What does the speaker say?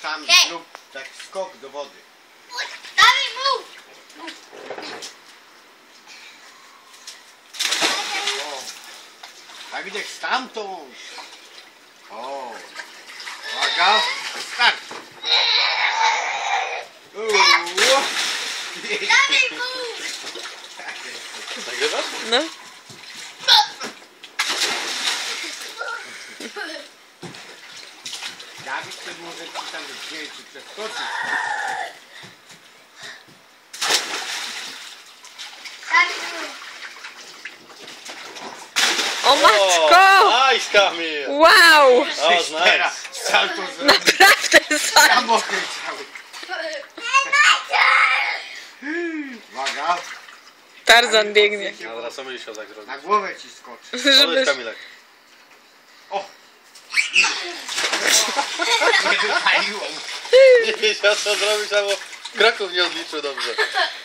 tam zrób tak skok do wody. Dawaj, mów! O, tak gdzie stamtąd. O, uwaga, start. Dawaj, mów! Nagrywasz? No. Dawid, ty może ci tam wziąć i przeskoczyć. Dawaj, mów! O matko! Nice, Kamil! Wow! O, nice. Teraz salto zrobić. Naprawdę sam. Samochód cały. Uwaga. Tarzan biegnie. A teraz co będziesz chciał tak zrobić? Na głowę ci skoczy. Powiedz, Żeby... Kamilek. O! Nie wypaliło mu. Nie wiedział co zrobić, albo kroków nie odliczył dobrze.